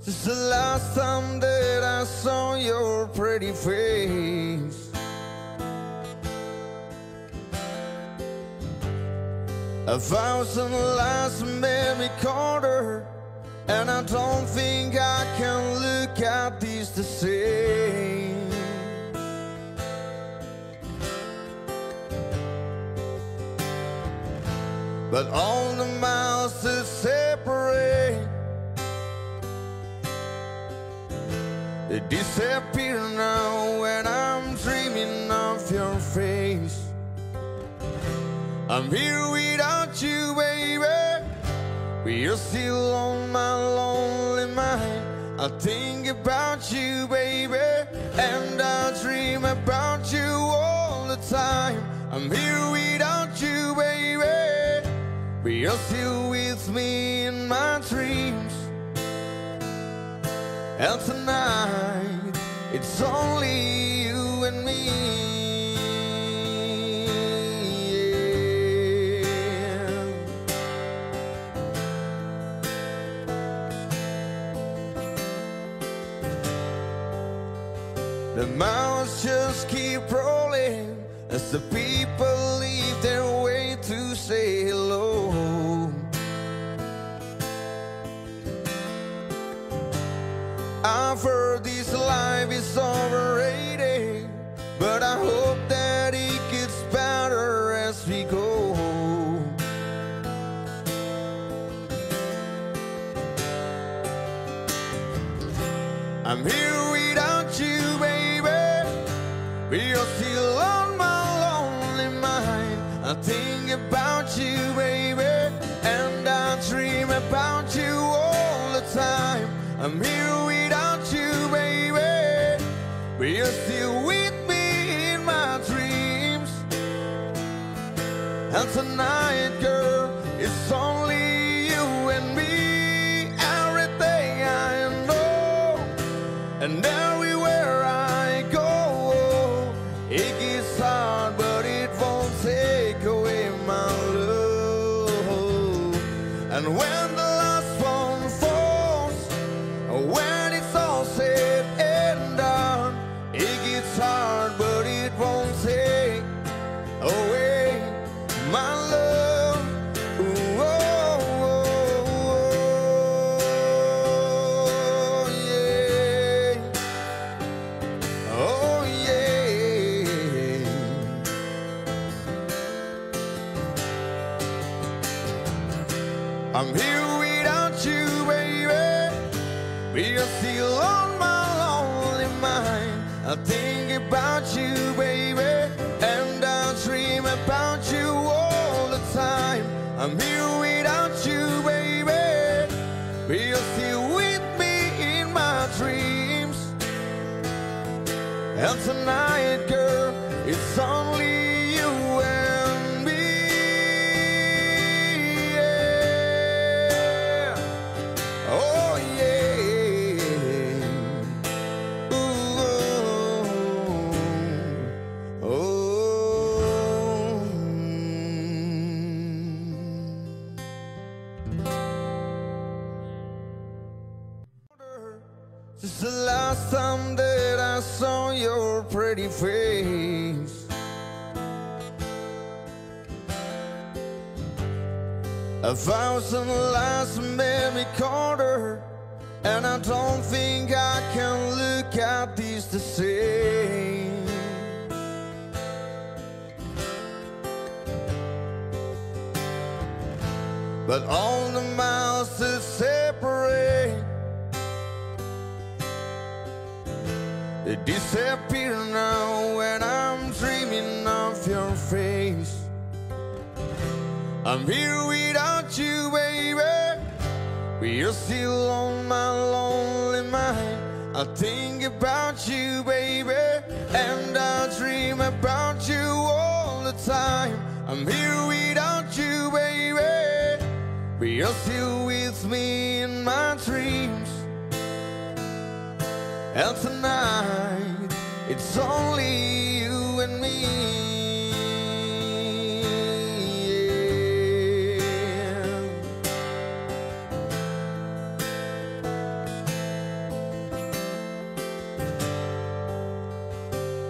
Since the last time that I saw your pretty face. 1,000 lies made me colder, and I don't think I can look at this the same. But all the miles that separate, they disappear now when I'm dreaming of your face. I'm here without you, baby, but you're still on my lonely mind. I think about you, baby, and I dream about you all the time. I'm here without you, baby, but you're still with me in my dreams. And tonight, it's only you and me. The miles just keep rolling as the people leave their way to say hello. I've heard this life is overrated, but I hope that it gets better as we go. I'm here without you, baby, but you're still on my lonely mind. I think about you, baby, and I dream about you all the time. I'm here without you, baby, but you're still with me in my dreams. And tonight, girl, it's only you and me. Everything I know, and everywhere I go, it gets hard, but it won't take away my love. And when the last one falls, when it's all said and done, it gets hard, but it won't take away my love. Ooh, oh, oh, oh, yeah. Oh, yeah. I'm here without you, baby, but you're still on my lonely mind. I think about you, baby, and I dream about you all the time. I'm here without you, baby, but you're still with me in my dreams. And tonight, girl, it's only you and me. Yeah. Oh, yeah. Ooh, oh, oh. Since the last time that I saw your pretty face. 1,000 lies made me colder, and I don't think I can look at this the same. But all the miles that separate, they disappear now when I'm dreaming of your face. I'm here without you, baby, but you're still on my lonely mind. I think about you, baby, and I dream about you all the time. I'm here without you, baby, but you're still with me in my dreams. And tonight, it's only you and me. Yeah.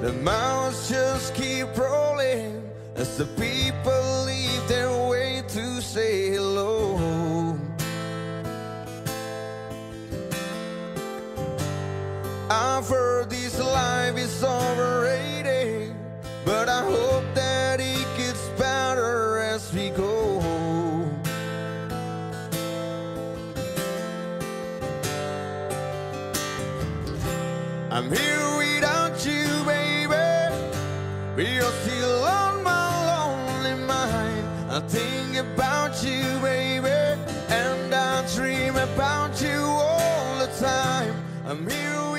the mouths just keep rolling as the people leave their way to say hello. I've heard this life is overrated, but I hope that it gets better as we go. I'm here without you, baby, but you're still on my lonely mind. I think about you, baby, and I dream about you all the time. I'm here